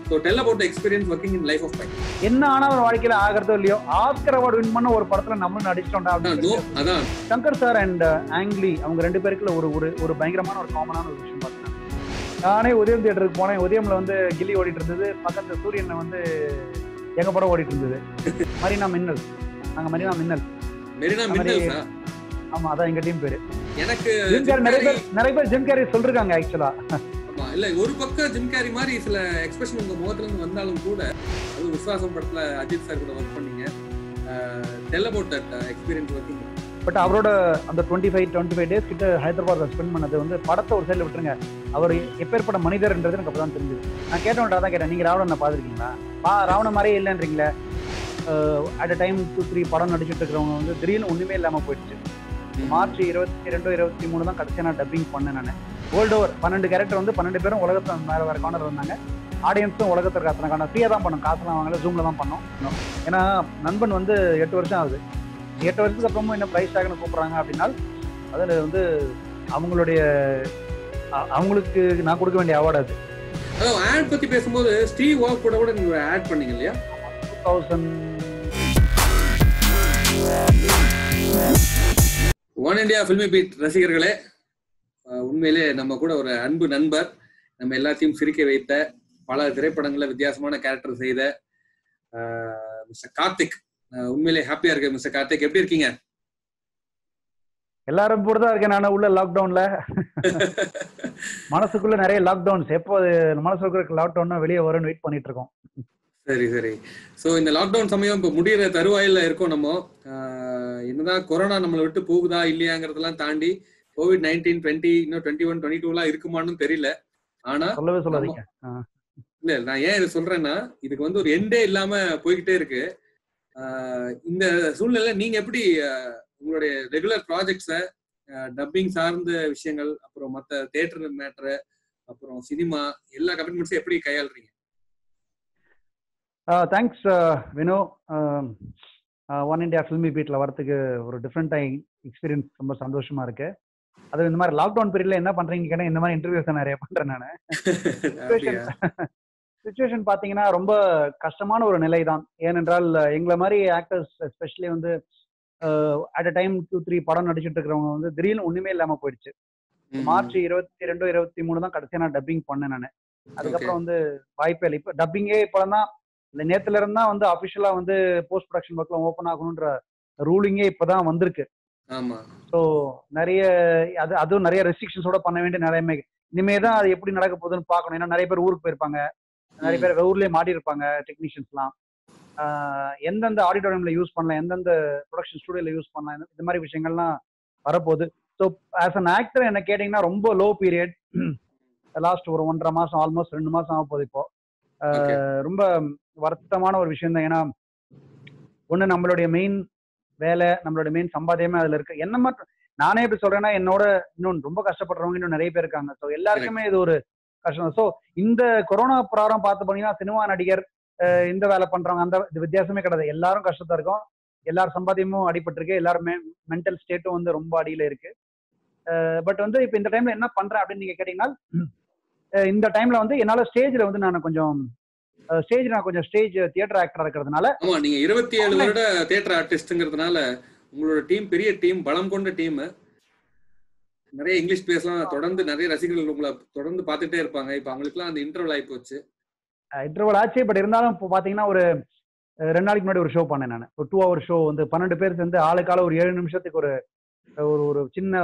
So tell about the experience working in Life of Pi. என்ன ஆனாலும் வாழ்க்கையில ஆகிறதோ இல்லையோ ஆஸ்கர் அவார்டு வின் பண்ண ஒரு படத்துல நம்மளும் நடிச்சிட்டோம்டா. அதான் சங்கர் சார் அண்ட் ஆங்லி அவங்க ரெண்டு பேருக்குள்ள ஒரு ஒரு ஒரு பயங்கரமான ஒரு காமனான ஒரு விஷயம் பார்த்தேன். நானே உதயம் தியேட்டருக்கு போனேன். உதயம்ல வந்து கில்லி ஓடிட்டு இருந்தது, பக்கத்துல சூரியன் வந்து எங்க படம் ஓடிட்டு இருந்தது. மரீனா மின்னல், நாங்க மரீனா மின்னல். ஆமா, அதான் எங்க டீம் பேரு. எனக்கு நிறைய பேர் ஜிம் கேரி சொல்றாங்க ஆக்சுவலா. இல்ல ஒரு பக்கம் ஜிம் கேரி மாதிரி சில எக்ஸ்பிரஷன் உங்க முகத்துல இருந்து வந்தாலும் கூட அது விசுவாசம் படத்துல அஜித் சார் கூட ஒர்க் பண்ணீங்க. Tell about that experience working. But அவரோட அந்த 25 டேஸ் கிட்ட ஹைதராபாத்ல ஸ்பெண்ட் பண்ணது வந்து படத்தை ஒரு சைடில் விட்டுருங்க, அவர் எப்பேற்பட்ட மனிதர்ன்றது எனக்கு அப்பதான் தெரிஞ்சது. நான் கேட்டவன்டா தான் கேட்டேன், நீங்க ராவணனை பாத்துருக்கீங்களா? ராவண மாதிரியே இல்லைன்றீங்களே. அட் அ டைம் 2-3 படம் நடிச்சுட்டு இருக்கிறவங்க வந்து திடீர்னு ஒண்ணுமே இல்லாம போயிடுச்சு. மார்ச் 22, 23 தான் கடைசியா நான் டப்பிங் பண்ணேன். நான் வேர்ல்டு ஓவர் 12 கேரக்டர் வந்து 12 பேரும் உலகத்துல வேற வேற கார்னர் வந்தாங்க. ஆடியன்ஸும் உலகத்திற்கு அத்தனை காரணம் ஃப்ரீயா தான் பண்ணோம், காசுலாம் வாங்கல, ஜூம்ல தான் பண்ணோம். ஏன்னா நண்பன் வந்து 8 வருஷம் ஆகுது. 8 வருஷத்துக்கு அப்புறமும் என்ன பிரைஸ் டாக்னு கூப்பிடுறாங்க அப்படின்னா அதுல வந்து அவங்களுக்கு நான் கொடுக்க வேண்டிய அவார்டு அது. ஆட் பத்தி பேசும்போது ஸ்டீவ் வாக் கூட நீங்க ஆட் பண்ணீங்க இல்லையா? 2000 ஒன் இண்டியா ஃபில்மி பீட் ரசிகர்களே, உண்மையிலே நம்ம கூட ஒரு அன்பு நண்பர், நம்ம எல்லாத்தையும் சிரிக்க வைத்த, பல திரைப்படங்கள்ல வித்தியாசமான கேரக்டர் செய்த மிஸ்டர் கார்த்திக். உண்மையிலே ஹாப்பியா இருக்கு. மிஸ்டர் கார்த்திக், எப்படி இருக்கீங்க? எல்லாரும் போட்டுதான் இருக்கேன். நான் உள்ள லாக்டவுன்ல மனசுக்குள்ள நிறைய லாக்டவுன்ஸ், எப்போ மனசுக்குள்ள லாக்டவுன் வெளியே வரும்னு வெயிட் பண்ணிட்டு இருக்கோம். சரி சரி. ஸோ இந்த லாக்டவுன் சமயம் இப்போ முடிகிற தருவாயில இருக்கோம். நம்ம என்னதான் கொரோனா நம்மளை விட்டு போகுதா இல்லையாங்கிறதெல்லாம் தாண்டி COVID-19 20 இன்னும் 21 22 இருக்குமான்னு தெரியல. ஆனா சொல்லவே சொல்லாதீங்க. இல்ல, நான் ஏன் இதை சொல்றேன்னா இதுக்கு வந்து ஒரு எண்டே இல்லாம போய்கிட்டே இருக்கு. இந்த சூழ்நிலை நீங்க எப்படி உங்களுடைய ரெகுலர் ப்ராஜெக்ட்ஸை, டப்பிங் சார்ந்த விஷயங்கள், அப்புறம் மற்ற தியேட்டர் மேட்டர், அப்புறம் சினிமா, எல்லா கமிட்மெண்ட்ஸும் எப்படி கையாளுறீங்க? Thanks Vino. One India filmy பீட்ல வரதுக்கு ஒரு டிஃப்ரெண்ட் எக்ஸ்பீரியன்ஸ், ரொம்ப சந்தோஷமா இருக்கு. அது இந்த மாதிரி லாக்டவுன் பீரியட்ல என்ன பண்றீங்க கேட்டா இந்த மாதிரி இன்டர்வியூஸ் தான் நிறைய பண்றேன் நான். சிச்சுவேஷன் பாத்தீங்கன்னா ரொம்ப கஷ்டமான ஒரு நிலை தான். ஏனென்றால் எங்களை மாதிரி ஆக்டர்ஸ் எஸ்பெஷலி வந்து அட் அ டைம் 2-3 படம் நடிச்சுட்டு இருக்கிறவங்க வந்து திடீர்னு ஒண்ணுமே இல்லாம போயிடுச்சு. மார்ச் 22, 23 தான் கடைசியா நான் டப்பிங் பண்ணேன் நான். அதுக்கப்புறம் வந்து வாய்ப்பே இல்லை. இப்போ டப்பிங்கே இப்பதான் நேத்துல இருந்தா வந்து அபிஷியலா வந்து போஸ்ட் ப்ரொடக்ஷன் ஒர்க்ல ஓப்பன் ஆகணும்ன்ற ரூலிங்கே இப்பதான் வந்திருக்கு. ஸோ நிறைய அதுவும் நிறைய ரெஸ்ட்ரிக்ஷன்ஸோட பண்ண வேண்டிய நிலைமை. இனிமேதான் அது எப்படி நடக்க போகுதுன்னு பார்க்கணும். ஏன்னா நிறைய பேர் ஊருக்கு போயிருப்பாங்க, நிறைய பேர் ஊர்லயே மாடி இருப்பாங்க. டெக்னீஷியன்ஸ்லாம் எந்தெந்த ஆடிட்டோரியம்ல யூஸ் பண்ணலாம், எந்தெந்த ப்ரொடக்ஷன் ஸ்டுடியோல யூஸ் பண்ணலாம், இந்த மாதிரி விஷயங்கள்லாம் வரப்போகுது. ஸோ ஆஸ் அன் ஆக்டர் என்ன கேட்டீங்கன்னா ரொம்ப லோ பீரியட். லாஸ்ட் ஒரு 1.5 மாசம், ஆல்மோஸ்ட் 2 மாசம் ஆக போகுது. இப்போ ரொம்ப வருத்தமான ஒரு விஷயம் தான். ஏன்னா ஒண்ணு நம்மளுடைய மெயின் வேலை, நம்மளோட மெயின் சம்பாத்தியமே அதுல இருக்கு. என்ன மட்டும் நானே எப்படி சொல்றேன்னா என்னோட இன்னும் ரொம்ப கஷ்டப்படுறவங்க இன்னும் நிறைய பேர் இருக்காங்க. ஸோ எல்லாருக்குமே இது ஒரு கஷ்டம். ஸோ இந்த கொரோனா ப்ராப்ளம் பார்த்து போனீங்கன்னா சினிமா நடிகர், இந்த வேலை பண்றவங்க, அந்த வித்தியாசமே கிடையாது. எல்லாரும் கஷ்டத்தா இருக்கும். எல்லாரும் சம்பாத்தியமும் அடிபட்டிருக்கு. எல்லாருமே மென்டல் ஸ்டேட்டும் வந்து ரொம்ப அடியில இருக்கு. பட் வந்து இப்ப இந்த டைம்ல என்ன பண்றேன் அப்படின்னு நீங்க கேட்டீங்கன்னா, இந்த டைம்ல வந்து என்னால ஸ்டேஜ்ல வந்து நான் கொஞ்சம் ஸ்டேஜ் தியேட்டர் ஆக்டரா இருக்கிறதுனால. ஆமா, நீங்க 27 வருட தியேட்டர் ஆர்டிஸ்ட்ங்கிறதுனால உங்களோட டீம் பெரிய டீம், பலம் கொண்ட டீம். நிறைய இங்கிலீஷ் பேசலாம், தொடர்ந்து நிறைய ரசிகர்கள் உங்களை தொடர்ந்து பார்த்துட்டே இருப்பாங்க. இப்ப அவங்களுக்குலாம் அந்த இன்டர்வல் ஆகி போச்சு. இன்டர்வல் ஆச்சு. பட் இருந்தாலும் இப்போ பாத்தீங்கன்னா ஒரு 2 நாளைக்கு முன்னாடி ஒரு ஷோ பண்ணேன் நான். ஒரு 2 hour ஷோ வந்து 12 பேர் சேர்ந்து ஆளுக்கால ஒரு 7 நிமிஷத்துக்கு ஒரு சின்ன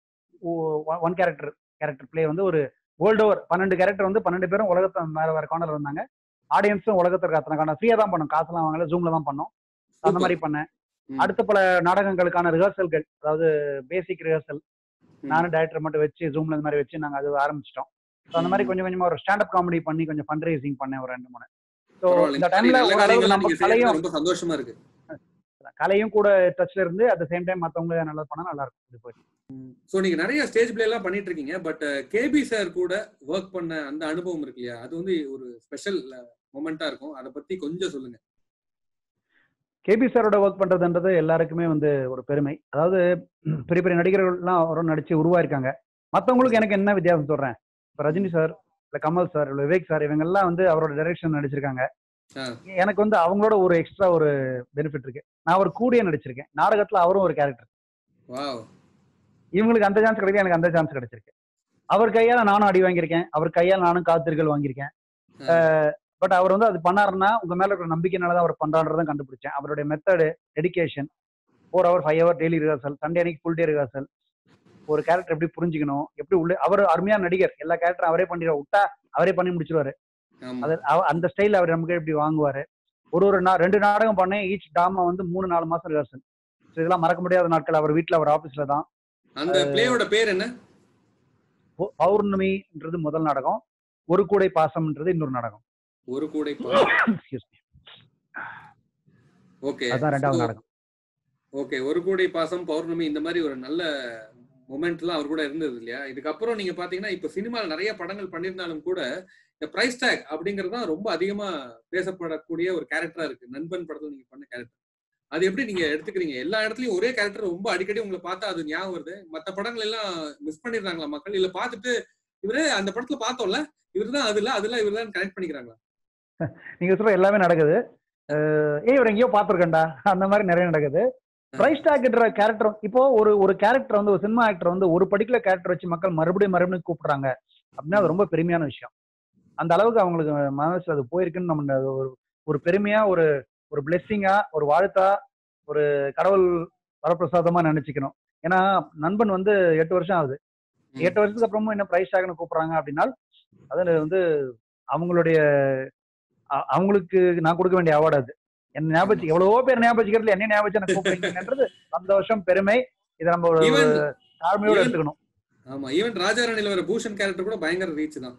ஒன் கேரக்டர் பிளே வந்து ஒரு வேர்ல்டு ஓவர் 12 கேரக்டர் வந்து 12 பேரும் உலகத்தை வேற வேற கார்னர்ல வந்தாங்க. ஆடியன்ஸும் உலகத்திற்கு அத்தனை காரணம் ஃப்ரீயா தான் பண்ணோம், காசுலாம் வாங்கல, ஜூம்ல தான் பண்ணோம். அந்த மாதிரி பண்ணேன். அடுத்த பல நாடகங்களுக்கான ரிஹர்சல்கள், அதாவது பேசிக் ரிஹர்சல் நானும் டைரக்டர் மட்டும் வச்சு ஜூம்ல இந்த மாதிரி வச்சு நாங்க அது ஆரம்பிச்சிட்டோம். அந்த மாதிரி கொஞ்சம் கொஞ்சமா ஒரு ஸ்டாண்டப் காமெடி பண்ணி கொஞ்சம் ஃபண்ட் ரைசிங் பண்ணேன் ஒரு 2-3. ஸோ இந்த டைம்ல ஓரளவுக்கு நம்ம கலையும் ரொம்ப சந்தோஷமா இருக்கு. கலையும் கூட டச்ல இருந்து அட் த சேம் டைம் மத்தவங்க நல்லா பண்ணா நல்லா இருக்கும். ஸோ நீங்க நிறைய ஸ்டேஜ் பிளே எல்லாம் பண்ணிட்டு இருக்கீங்க. பட் கேபி சார் கூட ஒர்க் பண்ண அந்த அனுபவம் இருக்கு இல்லையா, அது வந்து ஒரு ஸ்பெஷல் மொமெண்டா இருக்கும். அதை பத்தி கொஞ்சம் சொல்லுங்க. கேபி சாரோட ஒர்க் பண்றதுன்றது எல்லாருக்குமே வந்து ஒரு பெருமை. அதாவது பெரிய பெரிய நடிகர்கள்லாம் அவரும் நடிச்சு உருவாயிருக்காங்க. மற்றவங்களுக்கு எனக்கு என்ன வித்தியாசம் சொல்றேன். இப்போ ரஜினி சார், இல்ல கமல் சார், இல்ல விவேக் சார், இவங்க எல்லாம் வந்து அவரோட டைரக்ஷன் நடிச்சிருக்காங்க. ஆ. எனக்கு வந்து அவங்களோட ஒரு எக்ஸ்ட்ரா ஒரு பெனிஃபிட் இருக்கு. நான் ஒரு கூடிய நடிச்சிருக்கேன். நாடகத்துல அவரும் ஒரு கேரக்டர். வாவ். இவங்களுக்கு அந்த சான்ஸ் கிடைக்கும், எனக்கு அந்த சான்ஸ் கிடைச்சிருக்கு. அவர் கையால நானும் அடி வாங்கியிருக்கேன். அவர் கையால நானும் காத்திருக்கள் வாங்கியிருக்கேன். ஆ. பட் அவர் வந்து அது பண்ணாருன்னா உங்க மேல இருக்கிற நம்பிக்கைனால தான் அவர் பண்றான்றதை கண்டுபிடிச்சேன். அவருடைய method, dedication, 4 hour 5 hour daily rehearsal, Sunday அன்னைக்கு ஃபுல் டே ரிஹர்சல், ஒரு கேரக்டர் எப்படி புரிஞ்சுக்கணும், எப்படி உள்ள அவர் அருமையான நடிகர். எல்லா கேரக்டரும் அவரே பண்ணிடுவார். விட்டா அவரே பண்ணி முடிச்சிருவாரு. ஆமா. அது அந்த ஸ்டைல் அவர் நமக்கு எப்படி வாங்குவாரு. ஒரு 2 நாடகம் பண்ணேன். ஈச் டாமா வந்து 3-4 மாசம் ரிஹர்சல். இதெல்லாம் மறக்க முடியாத நாட்கள். அவர் வீட்டுல, அவர் ஆபீஸ்ல தான். அந்த பிளேயோட பேர் என்ன? பௌர்ணமின்றது முதல் நாடகம். ஒரு கூடை பாசம்ன்றது இன்னொரு நாடகம். ஒரு கூடை பாசம். ஓகே. அதான் 2வது நாடகம். ஓகே. ஒரு கூடை பாசம், பௌர்ணமி, இந்த மாதிரி ஒரு நல்ல மொமெண்ட்லாம் அவர் கூட இருந்தது இல்லையா? இதுக்கப்புறம் நீங்க பாத்தீங்கன்னா இப்ப சினிமாவில் நிறைய படங்கள் பண்ணியிருந்தாலும் கூட இந்த பிரைஸ் டேக் அப்படிங்கிறது தான் ரொம்ப அதிகமா பேசப்படக்கூடிய ஒரு கேரக்டரா இருக்கு. நண்பன் படத்துல நீங்க பண்ண கேரக்டர், அது எப்படி நீங்க எடுத்துக்கிறீங்க? எல்லா இடத்துலயும் ஒரே கேரக்டர் ரொம்ப அடிக்கடி உங்களை பார்த்தா அது ஞாபகம் வருது. மத்த படங்கள் எல்லாம் மிஸ் பண்ணிடுறாங்களா மக்கள்? இல்ல பார்த்துட்டு இவரே அந்த படத்துல பார்த்தோம்ல, இவர்தான் அதுல இவர்தான் கனெக்ட் பண்ணிக்கிறாங்களா? நீங்க சொல்ற எல்லாமே நடக்குது. இவர் எங்கேயோ பாத்துருக்கேன்டா, அந்த மாதிரி நிறைய நடக்குது. பிரைஸ் டாக்ன்ற கேரக்டர் இப்போ ஒரு கேரக்டர் வந்து ஒரு சினிமா ஆக்டர் வந்து ஒரு பர்டிகுலர் கேரக்டர் வச்சு மக்கள் மறுபடியும் கூப்பிடுறாங்க அப்படின்னா அது ரொம்ப பெருமையான விஷயம். அந்த அளவுக்கு அவங்களுக்கு மனசுல அது போயிருக்குன்னு நம்ம ஒரு பெருமையா, ஒரு பிளெஸ்ஸிங்கா, ஒரு வாழ்த்தா, ஒரு கடவுள் வரப்பிரசாதமா நினைச்சுக்கணும். ஏன்னா நண்பன் வந்து 8 வருஷம் ஆகுது. 8 வருஷத்துக்கு அப்புறமும் என்ன பிரைஸ் டாக்னு கூப்பிடுறாங்க அப்படின்னா அது வந்து அவங்களுக்கு நான் கொடுக்க வேண்டிய அவார்டு. அது என்ன ஞாபகம், எவ்வளவோ பேர் ஞாபகம் என்ன ஞாபகம் எனக்கு கூப்பிடுறீங்கன்றது சந்தோஷம், பெருமை. இதை நம்ம தாழ்மையோட எடுத்துக்கணும். ஆமா, ஈவன் ராஜாராணில வர பூஷன் கேரக்டர் கூட பயங்கர ரீச் தான்.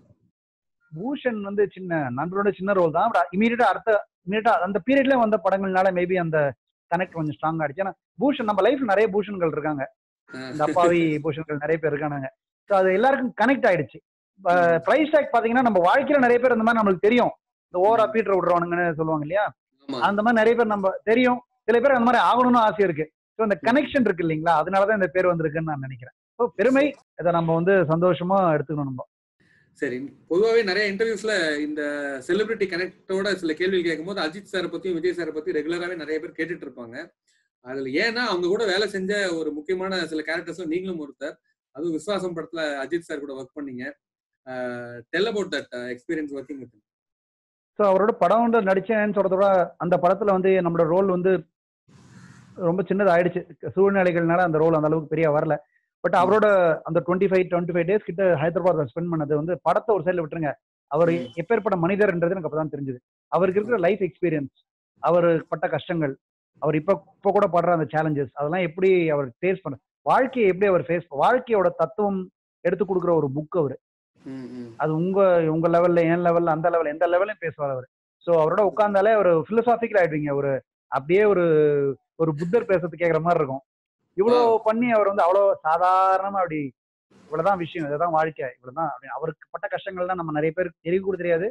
பூஷன் வந்து நண்பரோட சின்ன ரோல் தான். இமீடியட்டா அந்த பீரியட்ல வந்த படங்கள்னால மேபி அந்த கனெக்ட் கொஞ்சம் ஸ்ட்ராங் ஆயிடுச்சு. ஏன்னா பூஷன் நம்ம லைஃப்ல நிறைய பூஷன்கள் இருக்காங்க. இந்த அப்பாவி பூஷன்கள் நிறைய பேர் இருக்கானுங்க. ஸோ அது எல்லாருக்கும் கனெக்ட் ஆயிடுச்சு. பிரைஸ் டாக் பாத்தீங்கன்னா நம்ம வாழ்க்கையில நிறைய பேர் அந்த மாதிரி நம்மளுக்கு தெரியும். இந்த ஓவரா பீட்டர் விடுறவனுங்கன்னு சொல்லுவாங்க இல்லையா, அந்த மாதிரி நிறைய பேர் நம்ம தெரியும். சில பேர் அந்த மாதிரி ஆகணும்னு ஆசை இருக்கு. ஸோ இந்த கனெக்ஷன் இருக்கு இல்லைங்களா, அதனாலதான் இந்த பேர் வந்திருக்குன்னு நான் நினைக்கிறேன். ஸோ பெருமை, இதை நம்ம வந்து சந்தோஷமா எடுத்துக்கணும் நம்ம. சரி, பொதுவாகவே நிறைய இன்டர்வியூஸ்ல இந்த செலிபிரிட்டி கனெக்டோட சில கேள்வி கேட்கும்போது அஜித் சாரை பத்தியும் விஜய் சாரை பத்தி ரெகுலராகவே நிறைய பேர் கேட்டுட்டு இருப்பாங்க. அதுல ஏன்னா அவங்க கூட வேலை செஞ்ச ஒரு முக்கியமான சில கேரக்டர்ஸ்ல நீங்களும் ஒருத்தர். அதுவும் விஸ்வாசம் படத்துல அஜித் சார் கூட ஒர்க் பண்ணீங்க. Tell about that experience working with. So அவரோட படம் வந்து நடிச்சேன்னு சொல்றதோட அந்த படத்துல வந்து நம்மளோட ரோல் வந்து ரொம்ப சின்னது ஆயிடுச்சு. சூழ்நிலைகள்னால அந்த ரோல் அந்த அளவுக்கு பெரிய வரல. பட் அவரோட அந்த 25 டேஸ் கிட்ட ஹைதராபாத்ல ஸ்பெண்ட் பண்ணது வந்து படத்தை ஒரு சைட்ல விட்டுருங்க, அவர் எப்பேற்பட்ட மனிதர்ன்றது எனக்கு அப்பதான் தெரிஞ்சது. அவருக்கு இருக்கிற லைஃப் எக்ஸ்பீரியன்ஸ், அவர் பட்ட கஷ்டங்கள், அவர் இப்ப கூட படுற அந்த சேலஞ்சஸ், அதெல்லாம் எப்படி அவர் ஃபேஸ் பண்ண, வாழ்க்கையை எப்படி அவர் வாழ்க்கையோட தத்துவம் எடுத்து கொடுக்குற ஒரு புக் அவரு. அது உங்க லெவல்ல, என் லெவல்ல, அந்த லெவல், எந்த லெவலையும் பேசுவார் அவர். ஸோ அவரோட உட்கார்ந்தாலே ஒரு பிலோசாபிக்கல் ஆயிடுவீங்க. அப்படியே ஒரு புத்தர் பேசுறது கேட்குற மாதிரி இருக்கும். இவ்வளவு பண்ணி அவர் வந்து அவ்வளவு சாதாரணமா அப்படி இவ்வளவுதான் விஷயம், இதுதான் வாழ்க்கை, இவ்வளவுதான் அப்படின்னு அவருக்கு பட்ட கஷ்டங்கள்லாம் நம்ம நிறைய பேர் தெரிய கூட தெரியாது.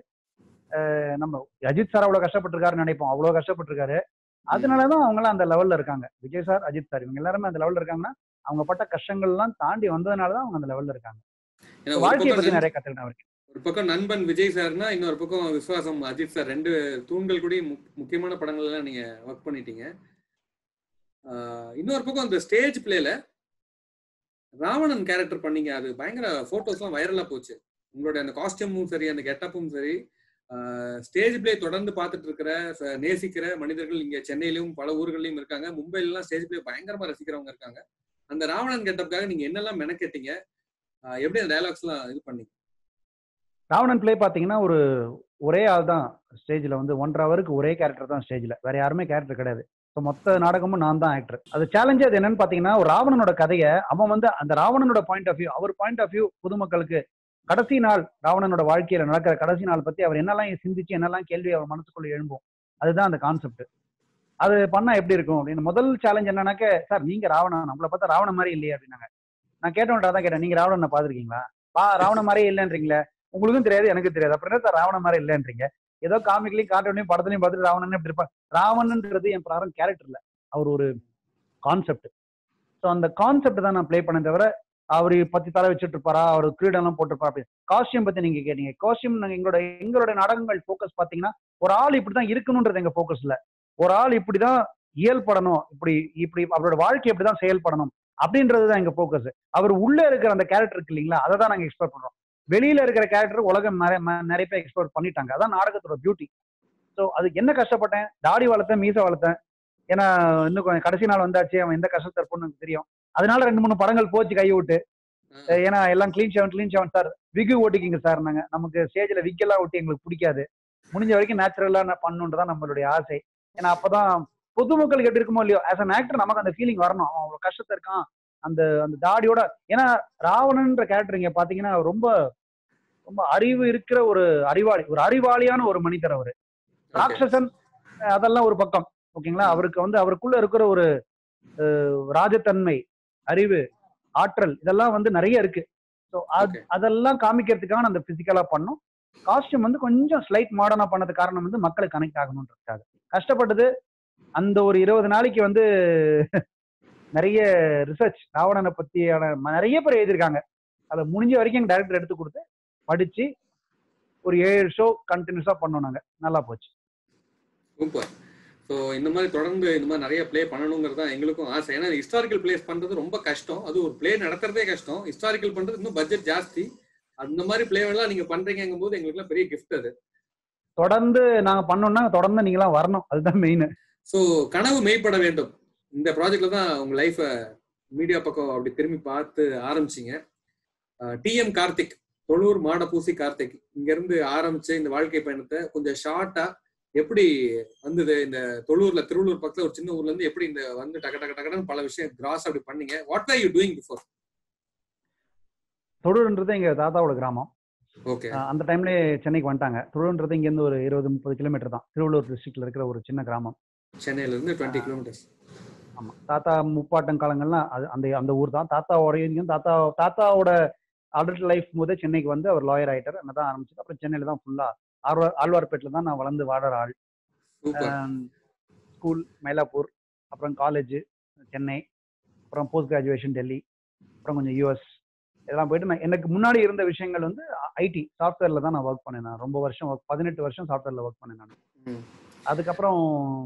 நம்ம அஜித் சார் அவ்வளவு கஷ்டப்பட்டிருக்காருன்னு நினைப்போம், அவ்வளவு கஷ்டப்பட்டிருக்காரு. அதனாலதான் அவங்க எல்லாம் அந்த லெவல்ல இருக்காங்க. விஜய் சார், அஜித் சார், இவங்க எல்லாருமே அந்த லெவல்ல இருக்காங்கன்னா அவங்க பட்ட கஷ்டங்கள் எல்லாம் தாண்டி வந்ததுனாலதான் அவங்க அந்த லெவல்ல இருக்காங்க. வாழ்க்கையை பத்தி நிறைய கத்துக்கிட்டேன் அவருக்கு. ஒரு பக்கம் நண்பன் விஜய் சார்னா, இன்னொரு பக்கம் விஸ்வாசம் அஜித் சார், 2 தூண்கள் கூட முக்கியமான படங்கள் எல்லாம் நீங்க ஒர்க் பண்ணிட்டீங்க. இன்னொரு பக்கம் அந்த ஸ்டேஜ் பிளேல ராவணன் கேரக்டர் பண்ணீங்க. அது பயங்கர போட்டோஸ் எல்லாம் வைரலா போச்சு. உங்களுடைய அந்த காஸ்டியூமும் சரி, அந்த கெட்டப்பும் சரி. ஸ்டேஜ் பிளே தொடர்ந்து பார்த்துட்டு இருக்கிற நேசிக்கிற மனிதர்கள் இங்க சென்னையிலும் பல ஊர்களையும் இருக்காங்க. மும்பைல எல்லாம் ஸ்டேஜ் பிளே பயங்கரமா ரசிக்கிறவங்க இருக்காங்க. அந்த ராவணன் கெட்டப்புக்காக நீங்க என்னெல்லாம் மெனக்கெட்டீங்க? எப்படி அந்த டயலாக்ஸ் எல்லாம் இது பண்ணீங்க? ராவணன் பிளே பாத்தீங்கன்னா ஒரே ஆள் தான் ஸ்டேஜ்ல வந்து 1.5 ஹவருக்கு ஒரே கேரக்டர் தான் ஸ்டேஜ்ல, வேற யாருமே கேரக்டர் கிடையாது. மொத்த நாடகமும் நான் தான் ஆக்டர். அது சேலஞ்சே அது என்னன்னு பாத்தீங்கன்னா, ஒரு ராவணனோட கதையை அவன் வந்து அந்த ராவணனோட பாயிண்ட் ஆஃப் வியூ, அவர் பாயிண்ட் ஆஃப் வியூ பொதுமக்களுக்கு கடைசி நாள், ராவணனோட வாழ்க்கையில நடக்கிற கடைசி நாள் பத்தி அவர் என்னெல்லாம் சிந்திச்சு என்னெல்லாம் கேள்வி அவர் மனசுக்குள்ள எழும்பும், அதுதான் அந்த கான்செப்ட். அது பண்ணா எப்படி இருக்கும் அப்படின்னு முதல் சேலஞ்ச் என்னன்னாக்க, சார் நீங்க ராவணன், நம்மளை பார்த்தா ராவணன் மாதிரி இல்லையே அப்படின்னாங்க. நான் கேட்டவன்டா தான் கேட்டேன், நீங்க ராவணனை பாத்துருக்கீங்களா? ராவணன் மாதிரியே இல்லைன்றீங்களே, உங்களுக்கும் தெரியாது எனக்கு தெரியாது, அப்புறம் என்ன சார் ராவணன் மாதிரி இல்லைன்றீங்க? ஏதோ காமிக்லையும் கார்ட்டூன்லையும் படத்துலையும் பார்த்துட்டு ராவணன் எப்படி இருப்பார்? ராவணன்ன்றது என் பிராரம் கேரக்டர் இல்ல, அவர் ஒரு கான்செப்ட். ஸோ அந்த கான்செப்ட் தான் நான் பிளே பண்ண தவிர அவரு பத்தி தலை வச்சுட்டு இருப்பாரா, அவர் கிரீடம் போட்டிருப்பாரா அப்படி. காஸ்டியூம் பத்தி நீங்க கேட்டீங்க. காஸ்டியூம் நாங்க எங்களோட நாடகங்கள் போக்கஸ் பாத்தீங்கன்னா, ஒரு ஆள் இப்படிதான் இருக்கணும்ன்றது எங்க போக்கஸ்ல. ஒரு ஆள் இப்படிதான் இயல்படணும், இப்படி இப்படி அவரோட வாழ்க்கை இப்படிதான் செயல்படணும் அப்படின்றதுதான் எங்க போக்கஸ். அவர் உள்ள இருக்கிற அந்த கேரக்டர் இருக்கு இல்லைங்களா, அதை தான் நாங்க எக்ஸ்ப்ளோர் பண்றோம். வெளியில இருக்கிற கேரக்டர் உலகம் நிறைய பேர் எக்ஸ்ப்ளோர் பண்ணிட்டாங்க. அதான் நாடகத்தோட பியூட்டி. ஸோ அதுக்கு என்ன கஷ்டப்பட்டேன், தாடி வளர்த்தேன், மீசை வளர்த்தேன். ஏன்னா இன்னும் கொஞ்சம் கடைசி நாள் வந்தாச்சு, அவன் எந்த கஷ்டத்தை இருப்போம்னு எனக்கு தெரியும். அதனால 2 3 படங்கள் போச்சு கை விட்டு. ஏன்னா எல்லாம் கிளீன் ஷவன் சார், விகு ஓட்டிக்கிங்க சார். நமக்கு ஸ்டேஜ்ல விக் எல்லாம் ஒட்டி எங்களுக்கு பிடிக்காது. முடிஞ்ச வரைக்கும் நேச்சுரலா பண்ணுன்றதான் நம்மளுடைய ஆசை. ஏன்னா அப்பதான் பொதுமக்களுக்கு எப்படி இருக்குமோ இல்லையோ, ஆஸ் அன் ஆக்டர் நமக்கு அந்த ஃபீலிங் வரணும். அவன் அவ்வளவு கஷ்டத்தை இருக்கான் அந்த அந்த தாடியோட. ஏன்னா ராவணன்ற கேரக்டர் இங்க பாத்தீங்கன்னா ரொம்ப ரொம்ப அறிவு இருக்கிற ஒரு அறிவாளி, ஒரு அறிவாளியான ஒரு மனிதர் அவரு. ராட்சசன் அதெல்லாம் ஒரு பக்கம், ஓகேங்களா. அவருக்கு அவருக்குள்ள இருக்கிற ஒரு ராஜத்தன்மை, அறிவு, ஆற்றல் இதெல்லாம் நிறைய இருக்கு. ஸோ அதெல்லாம் காமிக்கிறதுக்காக அந்த பிசிக்கலா பண்ணும். காஸ்டியூம் கொஞ்சம் ஸ்லைட் மாடர்னா பண்ணது காரணம் மக்களுக்கு கனெக்ட் ஆகணும்ன்றதுக்காக கஷ்டப்பட்டது. அந்த ஒரு 20 நாளைக்கு நிறைய ரிசர்ச், ராவணனை பத்தியான நிறைய பேர் எழுதியிருக்காங்க. அதை முடிஞ்ச வரைக்கும் எங்க டைரக்டர் எடுத்து கொடுத்து படிச்சு ஒரு 7 ஷோ கண்டினியூஸா பண்ணோம் நாங்க. நல்லா போச்சு. சூப்பர். ஸோ இந்த மாதிரி தொடர்ந்து இந்த மாதிரி நிறைய பிளே பண்ணணுங்கிறது தான் எங்களுக்கும் ஆசை. ஏன்னா ஹிஸ்டாரிக்கல் பிளேஸ் பண்றது ரொம்ப கஷ்டம். அது ஒரு பிளே நடத்துறதே கஷ்டம். ஹிஸ்டாரிக்கல் பண்றது இன்னும் பட்ஜெட் ஜாஸ்தி. அந்த மாதிரி பிளே எல்லாம் நீங்க பண்றீங்கும் போது எங்களுக்கு எல்லாம் பெரிய கிஃப்ட் அது. தொடர்ந்து நாங்க பண்ணோம்னா தொடர்ந்து நீங்களாம் வரணும், அதுதான் மெயின். ஸோ கனவு மெய்ப்பட வேண்டும். இந்த ப்ராஜெக்ட்ல தான் உங்க லைஃபை மீடியா பக்கம் அப்படி திரும்பி பார்த்து ஆரம்பிச்சிங்க. டிஎம் கார்த்திக், தொழூர் மாடப்பூசி கார்த்திக், இங்க இருந்து ஆரம்பிச்சு இந்த வாழ்க்கை பயணத்தை கொஞ்சம் ஷார்ட்டா எப்படி வந்தது, இந்த தொழூர்ல திருவள்ளூர் பக்கத்துல ஒரு சின்ன ஊர்ல இருந்து எப்படி இந்த டக டக டகன்னு பல விஷயம் கிராஸ் அப்படி பண்ணீங்க. What are you doing before? தொழூர்ன்றது எங்க தாத்தாவோட கிராமம். ஓகே. அந்த டைம்ல சென்னைக்கு வந்துட்டாங்க. தொழூர்ன்றது இங்க இருந்து ஒரு 20 30 கிலோமீட்டர் தான். திருவள்ளூர் டிஸ்ட்ரிக்ட்ல இருக்கிற ஒரு சின்ன கிராமம். சென்னையில இருந்து 20 கிலோமீட்டர்ஸ். ஆமா. தாத்தா முப்பாட்டம் காலங்கள்லாம் அந்த ஊர் தான். தாத்தாவோட அடல்ட் லைஃப் போதே சென்னைக்கு வந்து அவர் லாயர் ஆயிட்டார். அங்கதான் ஆரம்பிச்சது. அப்புறம் சென்னையில தான் ஃபுல்லா ஆழ்வார்பேட்டில் தான் நான் வளர்ந்து வாழற ஆள். ஸ்கூல் மயிலாப்பூர், அப்புறம் காலேஜ் சென்னை, அப்புறம் போஸ்ட் கிராஜுவேஷன் டெல்லி, அப்புறம் கொஞ்சம் யூஎஸ் இதெல்லாம் போயிட்டு நான் எனக்கு முன்னாடி இருந்த விஷயங்கள் ஐடி சாஃப்ட்வேர்ல தான் நான் ஒர்க் பண்ணேன். நான் ரொம்ப வருஷம் 18 வருஷம் சாஃப்ட்வேர்ல ஒர்க் பண்ணேன் நான். அதுக்கப்புறம்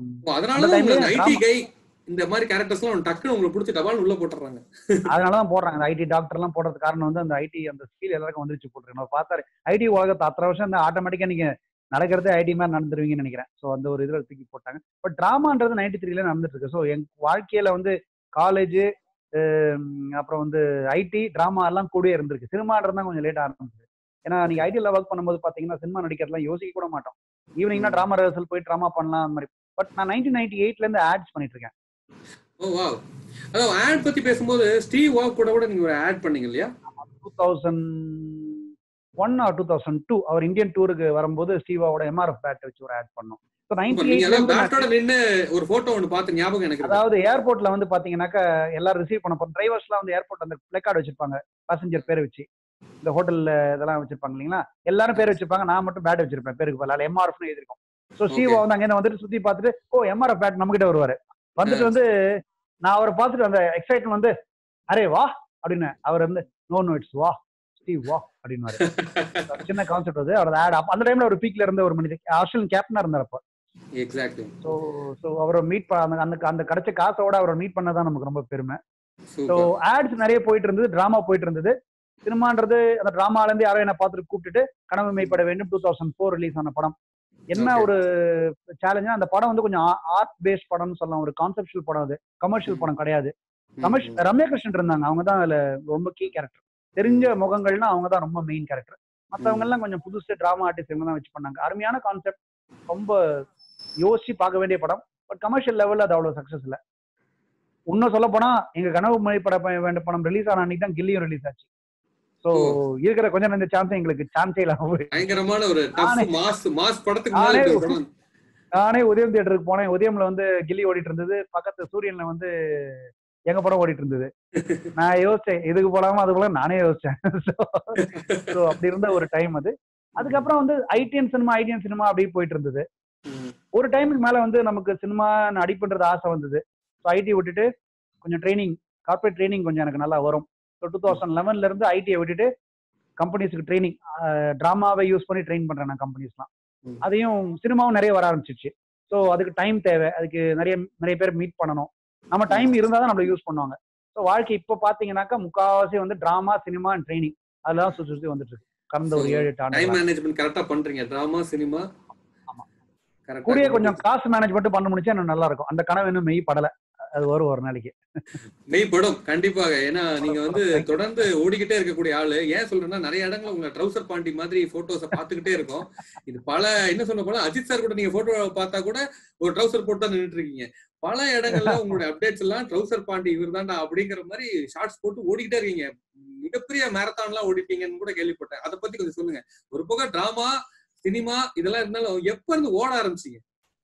இந்த மாதிரி கேரக்டர்ஸ்லாம் டக்குனு உங்களுக்கு பிடிச்ச டபால் உள்ள போட்டுறாங்க. அதனாலதான் போடுறாங்க. அந்த ஐடி டாக்டர் எல்லாம் போடுறது காரணம் அந்த ஐடி அந்த ஸ்கில் எல்லாருக்கும் வந்துருச்சு போட்டுருக்கேன். பார்த்தாரு ஐடி உலகத்தை 10 வருஷம் இந்த ஆட்டோமேட்டிக்கா நீங்க நடக்கிறதே ஐடி மாதிரி நடந்துருவீங்கன்னு நினைக்கிறேன். ஸோ அந்த ஒரு இதுல தூக்கி போட்டாங்க. பட் டிராமான்றது 93ல நடந்துட்டு இருக்கு. ஸோ என் வாழ்க்கையில காலேஜ் அப்புறம் ஐடி டிராமா எல்லாம் கூடயே இருந்திருக்கு. சினிமான்றது தான் கொஞ்சம் லேட் ஆரம்பிச்சது. ஏன்னா நீங்க ஐடியில் ஒர்க் பண்ணும்போது பாத்தீங்கன்னா சினிமா நடிக்கிறதுலாம் யோசிக்க கூட மாட்டோம். ஈவினிங்னா டிராமா ரிஹர்சல் போய் டிராமா பண்ணலாம் அந்த மாதிரி. பட் நான் 1998ல இருந்து ஆட்ஸ் பண்ணிட்டு இருக்கேன். ஓ வாவ். அத ஆட் பத்தி பேசும்போது ஸ்டீவ் வாக் கூட நீங்க ஒரு ஆட் பண்ணீங்க இல்லையா? 2001 or 2002 அவர் இந்தியன் டூருக்கு வரும்போது ஸ்டீவாவோட எம்ஆர்எஃப் பேட் வச்சு ஒரு ஆட் பண்ணோம். சோ 98ல பேட்டோட நின்னு ஒரு போட்டோ ஒன்னு பார்த்து ஞாபகம் எனக்கு. அதாவது ஏர்போர்ட்ல பாத்தீங்கன்னாக்க எல்லாரும் ரிசீவ் பண்ண போற டிரைவர்ஸ்லாம் ஏர்போர்ட் அந்த பிளே கார்டு வச்சிருப்பாங்க, பாசஞ்சர் பேரை வச்சு. இந்த ஹோட்டல்ல இதெல்லாம் வச்சிருப்பாங்க இல்லைங்களா, எல்லாரும் பேர் வச்சிருப்பாங்க. நான் மட்டும் பேட் வச்சிருப்பேன், பேருக்கு பதிலா எம்ஆர்எஃப்னு எழுதிருக்கும். சோ ஸ்டீவா அங்க வந்துட்டு சுத்தி பார்த்துட்டு ஓ எம்ஆர்எஃப் பேட் நம்ம கிட்ட வருவாரு. வந்துட்டு நான் அவரை பார்த்துட்டு அந்த எக்ஸைட்மெண்ட் அரே வா அப்படின்னு. அவர் நோ இட்ஸ் வா ஸ்டீவ் வா அப்படின்னு சின்ன கான்செப்ட் அது. அவர் ஆட் அந்த டைம்ல ஒரு பீக்ல இருந்த ஒரு மனிதன் ஆஸ்திரேலியன் கேப்டனா இருந்தார் அப்ப. எக்ஸாக்ட்லி. சோ அவரை மீட் அந்த கிடைச்ச காசோட அவரை மீட் பண்ணதான் நமக்கு ரொம்ப பெருமை. சோ ஆட்ஸ் நிறைய போயிட்டு இருந்தது, டிராமா போயிட்டு இருந்தது. சினிமான்றது அந்த டிராமால இருந்து யாரும் என்ன பார்த்துட்டு கூப்பிட்டுட்டு கனவு மெய்ப்பட வேண்டும் 2004 ரிலீஸ் ஆன படம். என்ன ஒரு சேலஞ்சா அந்த படம் கொஞ்சம் ஆர்ட் பேஸ்ட் படம்னு சொல்லலாம். ஒரு கான்செப்சுவல் படம், அது கமர்ஷியல் படம் கிடையாது. ரம்யா கிருஷ்ணன் இருந்தாங்க, அவங்க தான் அதுல ரொம்ப கீ கேரக்டர். தெரிஞ்ச முகங்கள்னா அவங்க தான் ரொம்ப மெயின் கேரக்டர். மற்றவங்க எல்லாம் கொஞ்சம் புதுசு டிராமா ஆர்டிஸ்ட் இவங்க தான் வச்சு பண்ணாங்க. அருமையான கான்செப்ட், ரொம்ப யோசிச்சு பார்க்க வேண்டிய படம். பட் கமர்ஷியல் லெவல்ல அது அவ்வளவு சக்சஸ் இல்லை. இன்னும் சொல்ல போனா எங்க கனவு மெய்ப்பட வேண்டிய படம் ரிலீஸ் ஆன அன்னைக்கு தான் கில்லியும் ரிலீஸ் ஆச்சு. சோ இருக்கிற கொஞ்சம் நஞ்ச சான்ஸ் எங்களுக்கு சான்ஸே இல்லாம பயங்கரமான ஒரு டஃப் மாஸ் படத்துக்கு முன்னாடி நானே உதயம் தியேட்டருக்கு போனேன். உதயம்ல கில்லி ஓடிட்டு இருந்தது, பக்கத்து சூரியன்ல எங்க படம் ஓடிட்டு இருந்தது. நான் யோசிச்சேன் இதுக்கு போலாமா அது போல, நானே யோசிச்சேன். சோ அப்படி இருந்த ஒரு டைம் அது. அதுக்கப்புறம் ஐடிஎன் சினிமா அப்படி போயிட்டு இருந்தது. ஒரு டைமுக்கு மேல நமக்கு சினிமா நடிப்புன்றது ஆசை வந்தது. ஸோ ஐடி விட்டுட்டு கொஞ்சம் ட்ரைனிங், கார்பரேட் ட்ரைனிங் கொஞ்சம் எனக்கு நல்லா வரும். ஸோ 2011ல இருந்து ஐடியை விட்டுட்டு கம்பெனிஸ்க்கு ட்ரைனிங், டிராமாவை யூஸ் பண்ணி ட்ரெயின் பண்றேன் நான் கம்பெனிஸ்லாம். அதையும் சினிமாவும் நிறைய வர ஆரம்பிச்சிச்சு. ஸோ அதுக்கு டைம் தேவை, அதுக்கு நிறைய நிறைய பேர் மீட் பண்ணணும். நம்ம டைம் இருந்தால் தான் நம்மளை யூஸ் பண்ணுவாங்க. ஸோ வாழ்க்கை இப்போ பார்த்தீங்கன்னாக்கா முக்கால்வாசி வந்து டிராமா, சினிமா அண்ட் ட்ரைனிங் அதெல்லாம் சுற்றி சுற்றி வந்துட்டு இருக்கு கடந்த ஒரு 7-8 ஆண்டு. டைம் மேனேஜ்மெண்ட் கரெக்டா பண்றீங்க. Drama, cinema. ஆமா. கூடிய கொஞ்சம் காசு மேனேஜ்மெண்ட் பண்ண முடிச்சா இன்னும் நல்லா இருக்கும். அந்த கனவு இன்னும் மெய் படலை. அது வரும் ஒரு நாளைக்கு. மெய்ப்படும் கண்டிப்பாக. ஏன்னா நீங்க வந்து தொடர்ந்து ஓடிக்கிட்டே இருக்கக்கூடிய ஆளு. ஏன் சொல்றேன்னா நிறைய இடங்கள்ல உங்க ட்ரௌசர் பாண்டி மாதிரி போட்டோஸை பார்த்துக்கிட்டே இருக்கும். இது பல என்ன சொன்ன போல அஜித் சார் கூட நீங்க போட்டோ பார்த்தா கூட ஒரு ட்ரௌசர் போட்டு தான் நின்றுட்டு இருக்கீங்க. பல இடங்கள்ல உங்களுடைய அப்டேட்ஸ் எல்லாம் ட்ரௌசர் பாண்டி இவர் தான்டா அப்படிங்கிற மாதிரி ஷார்ட்ஸ் போட்டு ஓடிக்கிட்டே இருக்கீங்க. மிகப்பெரிய மேரத்தான் எல்லாம் ஓடிட்டீங்கன்னு கூட கேள்விப்பட்டேன். அதை பத்தி கொஞ்சம் சொல்லுங்க. ஒரு பக்கம் டிராமா, சினிமா இதெல்லாம் இருந்தாலும் எப்ப இருந்து ஓட ஆரம்பிச்சீங்க?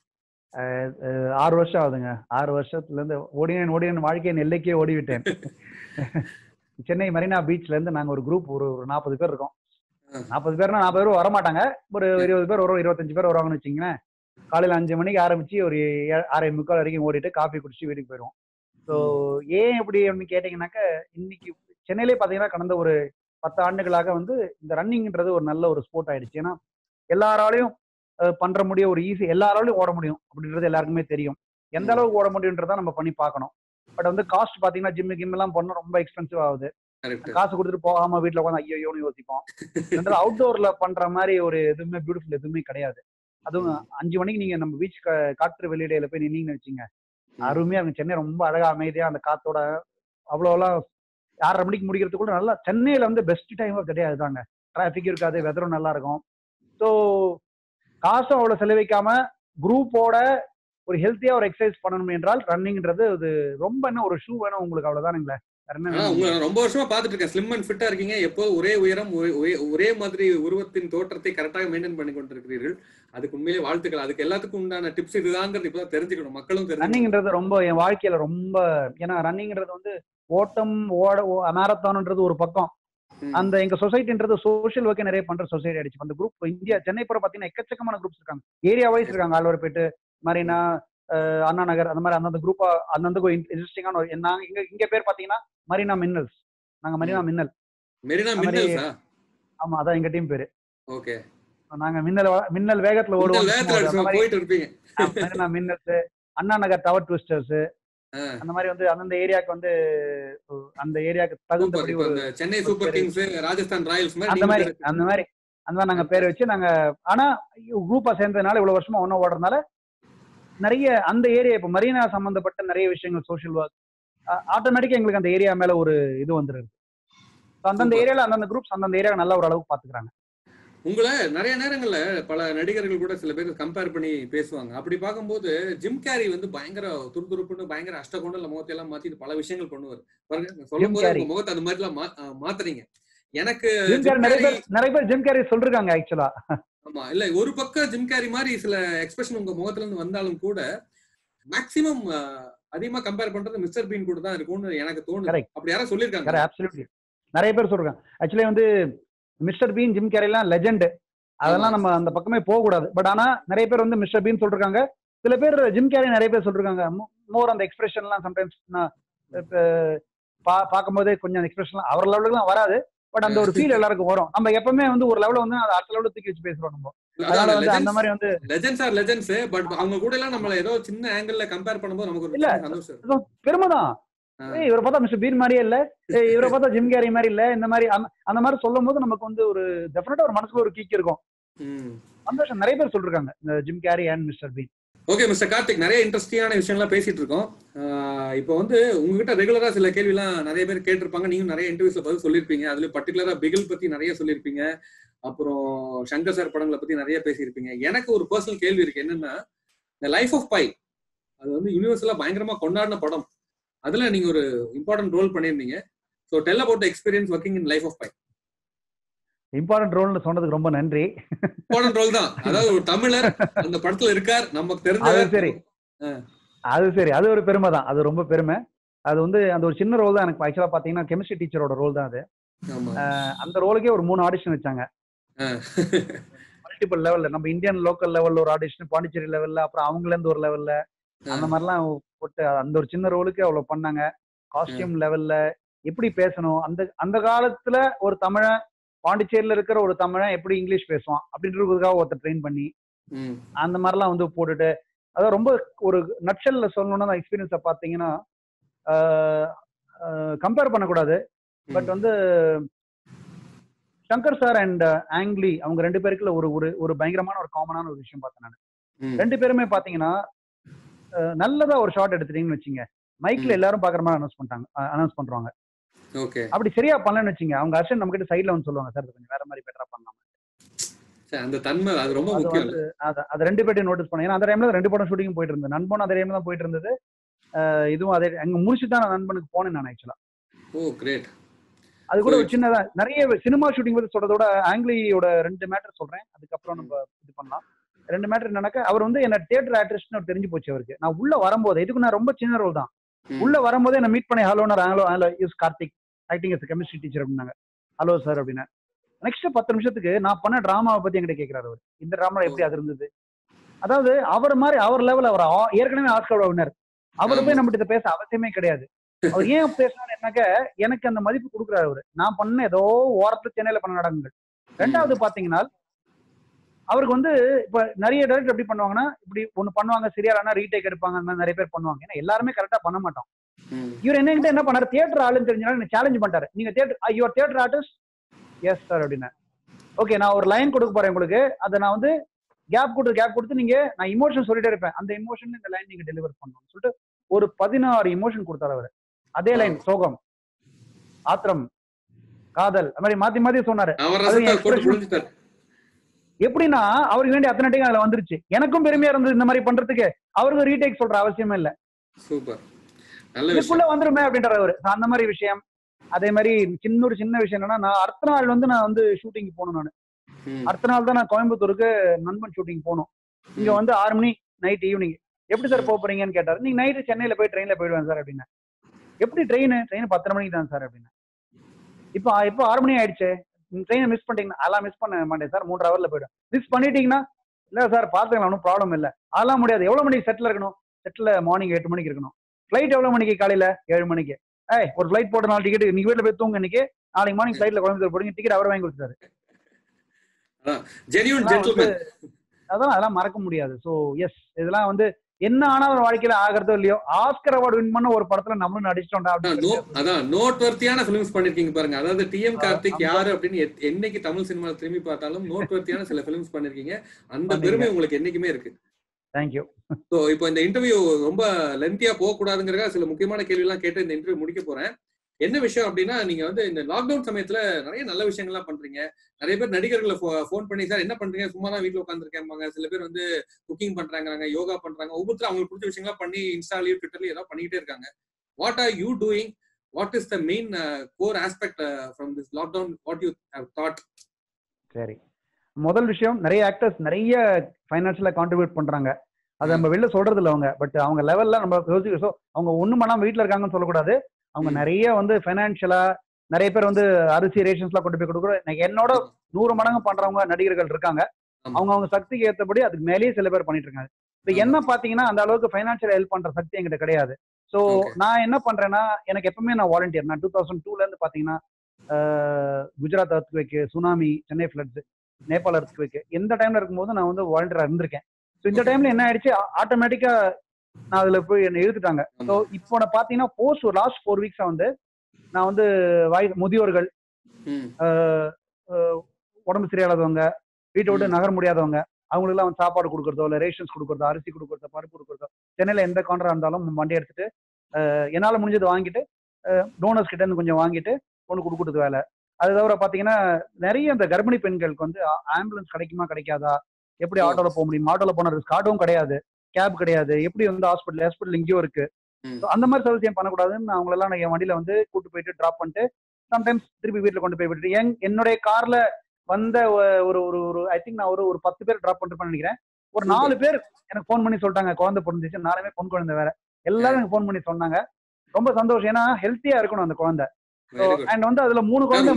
6 வருஷம் ஆகுதுங்க. 6 வருஷத்துல இருந்து ஓடினேன் வாழ்க்கையின் எல்லைக்கே ஓடிவிட்டேன். சென்னை மெரினா பீச்ல இருந்து நாங்க ஒரு குரூப் ஒரு 40 பேர் இருக்கோம். 40 பேர்னா 40 பேர் வரமாட்டாங்க. ஒரு 20 பேர் வரும், 25 பேர் வருவாங்கன்னு வச்சுங்களேன். காலையில 5 மணிக்கு ஆரம்பிச்சு ஒரு 6:45 வரைக்கும் ஓடிட்டு காஃபி குடிச்சு வீட்டுக்கு போயிடுவோம். ஸோ ஏன் எப்படி அப்படின்னு கேட்டீங்கன்னாக்க, இன்னைக்கு சென்னையிலே பாத்தீங்கன்னா கடந்த ஒரு 10 ஆண்டுகளாக வந்து இந்த ரன்னிங்ன்றது ஒரு நல்ல ஒரு ஸ்போர்ட் ஆயிடுச்சு. ஏன்னா எல்லாராலையும் பண்ற முடிய ஒரு ஈஸி, எல்லாராலையும் ஓட முடியும் அப்படின்றது எல்லாருக்குமே தெரியும். எந்த அளவுக்கு ஓட முடியுன்றதா நம்ம பண்ணி பார்க்கணும். பட் வந்து காஸ்ட் பாத்தீங்கன்னா ஜிம் எல்லாம் பண்ண ரொம்ப எக்ஸ்பென்சிவ் ஆகுது. காசு கொடுத்துட்டு போகாம வீட்டுல உட்காந்து ஐயோன்னு யோசிப்போம். அவுட்டோர்ல பண்ற மாதிரி ஒரு எதுவுமே பியூட்டிஃபுல் எதுவுமே கிடையாது. அதுவும் 5 மணிக்கு நீங்க நம்ம பீச் காற்று வெளியிடையில போய் நின்னீங்கன்னு வச்சுங்க, அருமையா இருக்கும். சென்னை ரொம்ப அழகா அமைதியா அந்த காத்தோட அவ்வளோலாம் 6:30 மணிக்கு முடிக்கிறதுக்குள்ள நல்லா சென்னையில வந்து best time of the day அதுதாங்க. டிராபிக் இருக்காது, வெதரும் நல்லா இருக்கும். ஸோ காசும் அவ்வளவு செலவழிக்காம குரூப்போட ஒரு ஹெல்த்தியா ஒரு எக்ஸசைஸ் பண்ணணும் என்றால் ரன்னிங்ன்றது அது ரொம்ப என்ன ஒரு ஷூ வேணும் உங்களுக்கு, அவ்வளவுதானுங்களே. உங்களை ரொம்ப வருஷமா பாத்துட்டு இருக்கேன். ஸ்லிம் அண்ட் ஃபிட்டா இருக்கீங்க. எப்போது ஒரே உயரம், ஒரே மாதிரி உருவத்தின் தோற்றத்தை கரெக்டாக மெயின்டைன் பண்ணி கொண்டிருக்கிறீர்கள். அதுக்கு உண்மையிலே வாழ்த்துக்கள். அதுக்கு எல்லாத்துக்கும் உண்டான டிப்ஸ் இதுதாங்கிறது இப்பதான் தெரிஞ்சுக்கணும், மக்களும் தெரியும். ரன்னிங்ன்றது ரொம்ப என் வாழ்க்கையில ரொம்ப, ஏன்னா ரன்னிங்ன்றது வந்து ஓட்டம் மேரத்தான்ன்றது ஒரு பக்கம். அந்த எங்க சொசைட்டின்றது சோஷியல் ஒர்க்கே நிறைய பண்ற சொசைட்டி ஆயிடுச்சு. அந்த குரூப் இந்தியா சென்னை புற பாத்தீங்கன்னா எக்கச்சக்கமான குரூப்ஸ் இருக்காங்க. ஏரியா வைஸ் இருக்காங்க. ஆழ்வார்பேட்டு, மரீனா, அண்ணா நகர், அந்த மாதிரி அந்தந்த குரூப்பா அந்தந்த இன்ட்ரெஸ்டிங்கான இங்க பேர் பாத்தீங்கன்னா மரீனா மின்னல்ஸ். நாங்க மரீனா மின்னல். ஆமா, அதான் எங்க டீம் பேரு. ஓகே. நாங்க மின்னல் வேகத்துல ஓடுவோம். மரீனா மின்னல்ஸ், அண்ணா நகர் டவர் ட்விஸ்டர்ஸ், அந்த மாதிரி வந்து அந்தந்த ஏரியாக்கு வந்து அந்த ஏரியாக்கு தகுந்தபடி ஒரு Chennai super kings, Rajasthan royals அந்த மாதிரி நாங்க பேர் வச்சு நாங்க, ஆனா குரூப்பா சேர்ந்ததுனால இவ்வளவு வருஷமா ஒன்னும் ஓடுறதுனால நிறைய அந்த ஏரியா இப்ப மரீனா சம்பந்தப்பட்ட நிறைய விஷயங்கள் சோஷியல் ஒர்க் ஆட்டோமேட்டிக்கா எங்களுக்கு அந்த ஏரியா மேல ஒரு இது வந்துருது. அந்தந்த ஏரியால அந்தந்த குரூப்ஸ் அந்தந்த ஏரியா நல்ல ஒரு அளவுக்கு பாத்துக்கிறாங்க. உங்களை நிறைய நேரங்கள்ல பல நடிகர்கள் கூட சில பேர் கம்பேர் பண்ணி பேசுவாங்க. அப்படி பார்க்கும்போது ஜிம் கேரி வந்து பயங்கர துருதுருப்புன்னு பயங்கர அஷ்டகோணல முகத்தை எல்லாம் மாத்தி பல விஷயங்கள் பண்ணுவார். சொல்லும் போது உங்க முகத்தை அது மாதிரி எல்லாம் மாத்துறீங்க. எனக்கு நிறைய பேர் ஜிம் கேரி சொல்றாங்க ஆக்சுவலா. ஆமா, இல்ல ஒரு பக்கம் ஜிம் கேரி மாதிரி சில எக்ஸ்பிரஷன் உங்க முகத்துல இருந்து வந்தாலும் கூட மேக்சிமம் அதிகமா கம்பேர் பண்றது மிஸ்டர் பீன் கூட தான் இருக்கும்னு எனக்கு தோணுது. அப்படி யாரும் சொல்லிருக்காங்க? அப்சல்யூட்லி நிறைய பேர் சொல்றாங்க. ஆக்சுவலி வந்து மிஸ்டர் பீன், ஜிம் கேரி எல்லாம் லெஜெண்ட். அதெல்லாம் நம்ம அந்த பக்கமே போக கூடாது. பட் ஆனா நிறைய பேர் வந்து மிஸ்டர் பீன் சொல்றாங்க. சில பேர் ஜிம் கேரி நிறைய பேர் சொல்றாங்க. மோர் அந்த எக்ஸ்பிரஷன் எல்லாம் சம்டைம்ஸ் பார்க்கும்போது கொஞ்சம் எக்ஸ்பிரஷன் அவர் லெவலுக்கு எல்லாம் வராது. பட் அந்த ஒரு ஃபீல் எல்லாருக்கும் வரும். நம்ம எப்பவுமே வந்து ஒரு லெவல வந்து அடுத்த லெவலுக்கு தூக்கி வச்சு பேசுறோம் நம்ம. அதனால வந்து அந்த மாதிரி வந்து லெஜெண்ட்ஸ் ஆர் லெஜெண்ட்ஸ். பட் அவங்க கூட எல்லாம் நம்மள ஏதோ சின்ன ஆங்கிள்ல கம்பேர் பண்ணும்போது நமக்கு ஒரு சந்தோஷம், பெருமைதான். இவரை பார்த்தா மிஸ்டர் பீன் மாதிரியே இல்ல, இவரை பார்த்தா ஜிம் கேரி மாதிரி இல்ல, இந்த மாதிரி அந்த மாதிரி சொல்லும் போது நமக்கு வந்து ஒரு டெஃபினட்டா ஒரு மனசுல ஒரு கீக் இருக்கும். சந்தோஷம். நிறைய பேர் சொல்றாங்க இந்த Jim Carrey and mister Bean. Okay mister Karthik, நிறைய இன்ட்ரெஸ்டிங்கான விஷயம்லாம் பேசிட்டு இருக்கோம். இப்போ வந்து உங்ககிட்ட ரெகுலரா சில கேள்வி எல்லாம் நிறைய பேர் கேட்டிருப்பாங்க. நீங்க நிறைய இன்டர்வியூஸ்ல பதில் சொல்லிருப்பீங்க. அதுல பர்டிகுலரா பிகில் பத்தி நிறைய சொல்லிருப்பீங்க. அப்புறம் சங்கர் சார் படங்களை பத்தி நிறைய பேசியிருப்பீங்க. எனக்கு ஒரு பர்சனல் கேள்வி இருக்கு. என்னன்னா, இந்த லைஃப் ஆஃப் பை அது வந்து யூனிவர்சலா பயங்கரமா கொண்டாடின படம். அதுல நீங்க ஒரு இம்பார்ட்டன்ட் ரோல் பண்ணிருந்தீங்க. So tell about the experience working in life of Pi. Important ரோல்னு சொன்னதுக்கு ரொம்ப நன்றி. இம்பார்ட்டன்ட் ரோல் தான். அதாவது ஒரு தமிழர் அந்த படத்துல இருக்கார், நமக்கு தெரிஞ்சவர். சரி, அது சரி, அது ஒரு பெருமை தான். அது ரொம்ப பெருமை. அது வந்து அந்த ஒரு சின்ன ரோல் தான். எனக்கு ஆக்சுவலா பாத்தீங்கன்னா கெமிஸ்ட்ரி டீச்சரோட ரோல் தான் அது. அந்த ரோலுக்கே ஒரு 3 ஆடிஷன் வச்சாங்க. மல்டிபிள் லெவல்ல, நம்ம இந்தியன் லோக்கல் லெவல்ல ஒரு ஆடிஷன், பாண்டிச்சேரி லெவல்ல, அப்புறம் அவங்கள இருந்து ஒரு லெவல்ல, அந்த மாதிரிலாம் போட்டு அந்த ஒரு சின்ன ரோலுக்கு அவ்வளவு பண்ணாங்க. காஸ்டியூம் லெவல்ல, எப்படி பேசணும், அந்த அந்த காலத்துல ஒரு தமிழன் பாண்டிச்சேரியில இருக்கிற ஒரு தமிழன் எப்படி இங்கிலீஷ் பேசுவான் அப்படின்றதுக்காக ஒருத்தர் ட்ரெயின் பண்ணி அந்த மாதிரிலாம் வந்து போட்டுட்டு, அதான் ரொம்ப ஒரு நட்சல்ல சொல்லணும்னா எக்ஸ்பீரியன்ஸை பார்த்தீங்கன்னா கம்பேர் பண்ணக்கூடாது. பட் வந்து சங்கர் சார் அண்ட் ஆங்லி அவங்க 2 பேருக்குள்ள ஒரு ஒரு ஒரு பயங்கரமான ஒரு காமனான ஒரு விஷயம் பார்த்தேன் நான். 2 பேருமே பாத்தீங்கன்னா நல்லதா ஒரு ஷாட் எடுத்துட்டீங்கன்னு வச்சுங்க, மைக்ல எல்லாரும் பாக்குற மாதிரி அனௌன்ஸ் பண்றாங்க. அப்படி சரியா பண்ணலன்னு வச்சுங்க, அவங்க அசிஸ்டன்ட் நம்ம கிட்ட சைட்ல வந்து சொல்லுவாங்க, சார் கொஞ்சம் வேற மாதிரி பெட்டரா பண்ணலாம். அந்த தன்மை அது ரொம்ப முக்கியம். அது 2 பேர்ட்டையும் நோட்டீஸ் பண்ணேன். ஏன்னா அந்த டைம்ல 2 படம் ஷூட்டிங் போயிட்டு இருந்தது. நண்பன் அதே டைம்ல தான் போயிட்டு இருந்தது. இதுவும் அதே அங்க முடிச்சுட்டு தான் நான் நண்பனுக்கு போனேன் நான் ஆக்சுவலா. Oh great. அது கூட ஒரு சின்னதா நிறைய சினிமா ஷூட்டிங் பத்தி சொல்றதோட ஆங்கிலியோட 2 மேட்டர் சொல்றேன், அதுக்கப்புறம் நம்ம இது பண்ணலாம். 2 மேட்டர் என்னன்னாக்கா, அவர் வந்து என்ன தியேட்டர் ஆர்டிஸ்ட்னு தெரிஞ்சு போச்சு அவருக்கு. நான் உள்ள வரும்போது, இதுக்கு நான் ரொம்ப சின்ன ரோல் தான், உள்ள வரும்போதே என்ன மீட் பண்ணி hello hello you're Karthik acting as chemistry teacher அப்படின்னாங்க. ஹலோ சார் அப்படின்னா நெக்ஸ்ட் 10 நிமிஷத்துக்கு நான் பண்ண டிராமாவை பத்தி என்கிட்ட கேட்கிறாரு அவர். இந்த டிராமா எப்படி அது இருந்தது. அதாவது அவர் மாதிரி அவர் லெவல், அவர் ஏற்கனவே ஆஸ்கர் வின்னர், அவர் போய் நம்ம கிட்ட பேச அவசியமே கிடையாது. அவர் ஏன் பேசணும் என்னக்க, எனக்கு அந்த மதிப்பு கொடுக்குறாரு அவரு. நான் பண்ண ஏதோ ஓரத்துல சென்னையில பண்ண நடங்கள். 2வது பாத்தீங்கன்னா, அவருக்கு வந்து இப்ப நிறைய டைரக்டர் எப்படி பண்ணுவாங்கன்னா, இப்படி ஒண்ணு பண்ணுவாங்க, சரியா ரீடேக் எடுப்பாங்க, அந்த மாதிரி நிறைய பேர் பண்ணுவாங்க. ஏன்னா எல்லாருமே கரெக்டா பண்ண மாட்டோம். இவர் என்கிட்ட என்ன பண்ணாரு, தியேட்டர் ஆளுன்னு தெரிஞ்சாலும் என்ன சேலஞ்ச் பண்ணிட்டாரு. நீங்க your theatre artist, yes sir அப்படின்னா. ஓகே, நான் ஒரு லைன் கொடுக்க போறேன் உங்களுக்கு, அதை நான் வந்து கேப் கொடுத்து நீங்க, நான் இமோஷன் சொல்லிட்டே இருப்பேன், அந்த இமோஷன் இந்த லைன் நீங்க டெலிவர் பண்ணணும் சொல்லிட்டு ஒரு 16 இமோஷன் கொடுத்தாரு அவரு. அதே லைன் சோகம், ஆத்திரம், காதல், அது மாதிரி மாத்தி மாத்தி சொன்னாரு. எப்படின்னா அவருக்கு வேண்டிய அத்தனை டைம் அதுல வந்துருச்சு. எனக்கும் பெருமையா இருந்தது இந்த மாதிரி பண்றதுக்கு. அவருக்கு ரீடேக் சொல்ற அவசியமே இல்ல, இதுக்குள்ள வந்துருமே அப்படின்றாரு அவரு. அந்த மாதிரி விஷயம். அதே மாதிரி சின்ன விஷயம் என்னன்னா, நான் அடுத்த நாள் வந்து நான் வந்து ஷூட்டிங் போகணும். நான் அடுத்த நாள் தான் நான் கோயம்புத்தூருக்கு நண்பன் ஷூட்டிங் போகணும். இங்க வந்து 6 மணி நைட் ஈவினிங். எப்படி சார் போறீங்கன்னு கேட்டாரு. நீங்க நைட்டு சென்னையில போய் ட்ரெயின்ல போயிடுவேன் சார் அப்படின்னா. எப்படி ட்ரெயின் 10 மணிக்கு தான் சார் அப்படின்னா. இப்போ 6 மணி ஆயிடுச்சு, ட்ரெயினை மிஸ் பண்ணிட்டீங்கன்னா. அதெல்லாம் மிஸ் பண்ண மாட்டேன் சார், 3 ஹவர்ல போயிடும். மிஸ் பண்ணிட்டீங்கன்னா இல்ல சார் பாத்துக்கலாம், ஒன்றும் ப்ராப்ளம் இல்லை. அதெல்லாம் முடியாது. எவ்வளவு மணிக்கு செட்டில் இருக்கணும்? செட்டில் மார்னிங் 8 மணிக்கு இருக்கணும். ஃபிளைட் எவ்வளவு மணிக்கு? காலையில 7 மணிக்கு. ஒரு ஃபிளைட் போட்டு 4 டிக்கெட், நீங்க வீட்டுல போய் தூங்க, இன்னைக்கு நாளைக்கு மார்னிங் ஃபிளைட்ல கோயம்புத்தூர் போடுங்க, டிக்கெட் அவர் வாங்கி கொடுத்தாரு. அதெல்லாம் மறக்க முடியாது. சோ எஸ், இதெல்லாம் வந்து என்ன ஆனா ஒரு வாழ்க்கையில ஆகிறதோ இல்லையோ, ஆஸ்கர் அவார்டு வின் பண்ண ஒரு படத்துல நம்மளும் நடிச்சிட்டோம்டா. அதான் நோட்வர்த்தியான ஃபிலிம்ஸ் பண்ணிருக்கீங்க பாருங்க. அதாவது டிஎம் கார்த்திக் யாரு அப்படின்னு என்னைக்கு தமிழ் சினிமா திரும்பி பார்த்தாலும் நோட்வர்த்தியான சில பிலிம்ஸ் பண்ணிருக்கீங்க. அந்த பெருமை உங்களுக்கு என்னைக்குமே இருக்கு. தேங்க்யூ. சோ இப்போ இந்த இன்டர்வியூ ரொம்ப லென்த்தியா போக கூடாதுங்கிறதுக்காக சில முக்கியமான கேள்வி எல்லாம் கேட்டு இந்த இன்டர்வியூ முடிக்க போறேன். என்ன விஷயம் அப்படின்னா, நீங்க வந்து இந்த லாக்டவுன் சமயத்துல நிறைய நல்ல விஷயங்கள்லாம் பண்றீங்க. நிறைய பேர் நடிகர்களை போன் பண்ணி, சார் என்ன பண்றீங்க, சும்மா தான் வீட்டுல உட்காந்துருக்கேன். சில பேர் வந்து குக்கிங் பண்றாங்க, யோகா பண்றாங்க, ஒவ்வொருத்தரும் அவங்களுக்கு பிடிச்ச விஷயங்கள்லாம் பண்ணி இன்ஸ்டாலயும் ட்விட்டர்லயும் ஏதாவது பண்ணிக்கிட்டே இருக்காங்க. What are you doing? What is the main core aspect from this lockdown? What you have thought? சரி, முதல் விஷயம், நிறைய ஆக்டர்ஸ் நிறைய ஃபைனான்சியலா கான்ட்ரிபியூட் பண்றாங்க. அது நம்ம வெளில சொல்றது இல்லை அவங்க. பட் அவங்க லெவல்ல நம்ம யோசிக்கிறோம். அவங்க ஒண்ணும் பண்ணாம வீட்டுல இருக்காங்கன்னு சொல்லக்கூடாது. அவங்க நிறைய வந்து பைனான்சியலா நிறைய பேர் வந்து அரிசி ரேஷன்ஸ் எல்லாம் கொண்டு போய் கொடுக்குறோம். என்னோட 100 மடங்கு பண்றவங்க நடிகர்கள் இருக்காங்க. அவங்க சக்திக்கு ஏற்றபடி அதுக்கு மேலேயே சில பேர் பண்ணிட்டு இருக்காங்க. இப்ப என்ன பாத்தீங்கன்னா, அந்த அளவுக்கு பைனான்சியல் ஹெல்ப் பண்ற சக்தி என்கிட்ட கிடையாது. சோ நான் என்ன பண்றேன்னா, எனக்கு எப்பவுமே நான் வாலண்டியர். நான் 2002ல இருந்து பாத்தீங்கன்னா Gujarat earthquake, tsunami, Chennai floods, Nepal earthquake, எந்த டைம்ல இருக்கும்போது நான் வந்து வாலண்டியரா இருந்திருக்கேன். ஸோ இந்த டைம்ல என்ன ஆயிடுச்சு, ஆட்டோமேட்டிக்கா நான் அதுல போய் என்ன இழுத்துட்டாங்க. ஸோ இப்போ நான் பாத்தீங்கன்னா லாஸ்ட் 4 வீக்ஸா வந்து நான் வந்து முதியோர்கள், உடம்பு சரியாதவங்க, வீட்டை விட்டு நகர முடியாதவங்க, அவங்களுக்கு எல்லாம் வந்து சாப்பாடு கொடுக்கறதோ, இல்ல ரேஷன்ஸ் கொடுக்கறதோ, அரிசி கொடுக்கறதோ, பருப்பு கொடுக்கறதோ, சென்னையில எந்த கார்னரா இருந்தாலும் வண்டி எடுத்துட்டு என்னால முடிஞ்சது வாங்கிட்டு, டோனர்ஸ் கிட்ட இருந்து கொஞ்சம் வாங்கிட்டு கொண்டு கொடுக்குறது வேலை. அது தவிர பாத்தீங்கன்னா நிறைய இந்த கர்ப்பிணி பெண்களுக்கு வந்து ஆம்புலன்ஸ் கிடைக்குமா கிடைக்காதா, எப்படி ஆட்டோல போக முடியும், ஆட்டோல போன ரிஸ்க், ஆட்டோவும் கிடையாது, கேப் கிடையாது, எப்படி வந்து ஹாஸ்பிட்டல் இங்கேயும் இருக்கு. அந்த மாதிரி சர்வீஸ் ஏன் பண்ணக்கூடாதுன்னு அவங்களெல்லாம் நான் என் வண்டியில வந்து கூட்டு போயிட்டு டிராப் பண்ணிட்டு சம்டைம்ஸ் திருப்பி வீட்டுல கொண்டு போய் விட்டுட்டு, என்னுடைய கார்ல வந்த ஒரு ஒரு ஐ திங்க் நான் ஒரு 10 பேர் டிராப் பண்ணிருப்பேன்னு நினைக்கிறேன். ஒரு 4 பேர் எனக்கு ஃபோன் பண்ணி சொல்லிட்டாங்க குழந்தை பிறந்துச்சு, 4மே பொன் குழந்தை வேற. எல்லாரும் எனக்கு ஃபோன் பண்ணி சொன்னாங்க. ரொம்ப சந்தோஷம். ஏன்னா ஹெல்த்தியா இருக்கணும் அந்த குழந்தை. அண்ட் வந்து அதுல 3 குழந்தை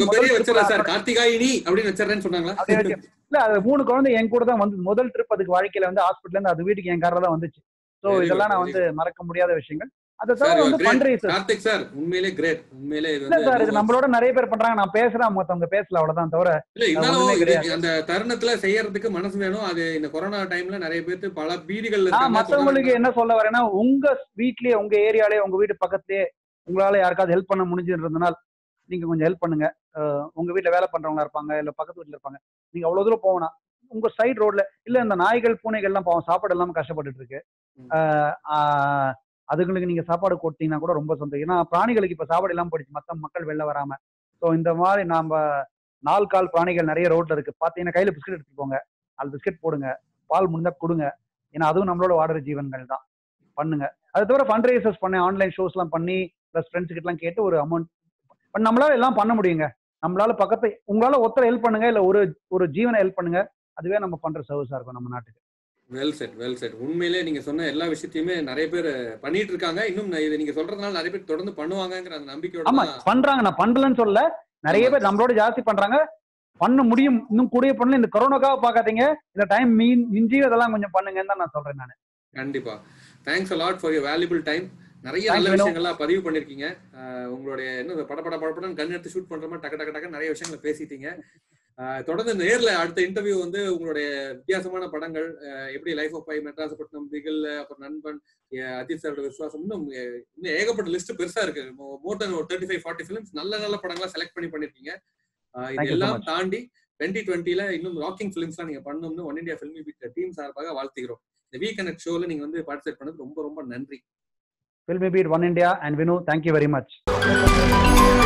இல்ல, அது 3 குழந்தை என் கூட தான் வந்து முதல் ட்ரிப். அதுக்கு வாழ்க்கையில வந்து ஹாஸ்பிட்டல் இருந்து அது வீட்டுக்கு என் கார்ல தான் வந்துச்சு. சோ இதெல்லாம் நான் வந்து மறக்க முடியாத விஷயங்கள். அதை தவிர வந்து ஃபண்ட் ரைசர்ஸ். கார்த்திக் சார் உண்மையிலே கிரேட். உண்மையிலே இது இல்ல சார், இது நம்மளோட நிறைய பேர் பண்றாங்க. நான் பேசுறேன், மத்தவங்க பேசல, அவ்வளவுதான். தவிர இல்ல இருந்தாலும் அந்த தருணத்துல செய்யறதுக்கு மனசு வேணும். அது இந்த கொரோனா டைம்ல நிறைய பேருக்கு பல பீதிகள் இருக்காங்க. மத்தவங்களுக்கு என்ன சொல்ல வரேன்னா, உங்க வீட்லயே, உங்க ஏரியாலே, உங்க வீட்டு பக்கத்துலயே உங்களால யாருக்காவது ஹெல்ப் பண்ண முடிஞ்சுன்றதுனால நீங்க கொஞ்சம் ஹெல்ப் பண்ணுங்க. உங்க வீட்டுல வேலை பண்றவங்களா இருப்பாங்க, இல்ல பக்கத்து வீட்டுல இருப்பாங்க. நீங்க அவ்வளவு தூரம் போகணும். உங்க சைட் ரோட்ல இல்ல இந்த நாய்கள் பூனைகள் எல்லாம் பாவம் சாப்பாடு இல்லாம கஷ்டப்பட்டுட்டு இருக்கு. அதுங்களுக்கு நீங்க சாப்பாடு கொடுத்தீங்கன்னா கூட ரொம்ப சந்தோஷம். ஏன்னா பிராணிகளுக்கு இப்ப சாப்பாடு இல்லாம போயிடுச்சு, மத்த மக்கள் வெளில வராம. ஸோ இந்த மாதிரி நாம 4 கால் பிராணிகள் நிறைய ரோட்ல இருக்கு. பாத்தீங்கன்னா கையில பிஸ்கட் எடுத்துட்டு போங்க, 4 பிஸ்கட் போடுங்க, பால் முடிஞ்சா கொடுங்க. ஏன்னா அதுவும் நம்மளோட வாடுற ஜீவன்கள் தான். பண்ணுங்க. அது தவிர ஃபண்ட் ரைசர்ஸ் பண்ணி, ஆன்லைன் ஷோஸ் எல்லாம் பண்ணி, பிளஸ் ஃப்ரெண்ட்ஸ் கிட்ட எல்லாம் கேட்டு ஒரு அமௌண்ட் நம்மளால எல்லாம் பண்ண முடியுங்க. நம்மளால பக்கத்தை உங்களால ஒருத்தர் ஹெல்ப் பண்ணுங்க, இல்ல ஒரு ஜீவனை ஹெல்ப் பண்ணுங்க. அதுவே நம்ம பண்ற சர்வீஸா இருக்கும் நம்ம நாட்டுக்கு. Well said, well said. உண்மையிலே நீங்க சொன்ன எல்லா விஷயத்தையுமே நிறைய பேர் பண்ணிட்டு இருக்காங்க. இன்னும் இது நீங்க சொல்றதுனால நிறைய பேர் தொடர்ந்து பண்ணுவாங்கங்கிற அந்த நம்பிக்கையோட. ஆமா பண்றாங்க, நான் பண்ணலன்னு சொல்ல. நிறைய பேர் நம்மளோட ஜாஸ்தி பண்றாங்க, பண்ண முடியும். இன்னும் கூடிய பண்ணல. இந்த கொரோனாக்காக பாக்காதீங்க, இந்த டைம் மிஞ்சி அதெல்லாம் கொஞ்சம் பண்ணுங்கன்னு தான் நான் சொல்றேன் நான். கண்டிப்பா. Thanks a lot for your valuable time. நிறைய நல்ல விஷயங்கள்லாம் பதிவு பண்ணிருக்கீங்க. உங்களுடைய என்ன படப்படன்னு கண் எடுத்து ஷூட் பண்ற மாதிரி டக்கு நிறைய விஷயங்களை பேசிட்டீங்க. தொடர்ந்து நேர்ல அடுத்த இன்டர்வியூ வந்து உங்களுடைய வித்தியாசமான படங்கள், எப்படி லைஃப் ஆஃப் பை, மெட்ராசப்பட்டினம், திகில், அப்புறம் நண்பன், அஜித் சாரோட விசுவாசம், இன்னும் ஏகப்பட்ட லிஸ்ட் பெருசா இருக்கு. மோர் தென் 35-40 ஃபிலிம்ஸ் நல்ல படங்களா செலக்ட் பண்ணிருக்கீங்க. இது எல்லாம் தாண்டி 2020ல இன்னும் ராக்கிங் ஃபிலிம்ஸ்லாம் நீங்க பண்ணணும்னு one India filmy beat team சார்பாக வாழ்த்துகிறோம். இந்த வீக் கனெக்ட் ஷோல நீங்க வந்து பார்ட்டிசிபேட் பண்ணது ரொம்ப நன்றி. Filmy Beat, One India and Vinu, thank you very much.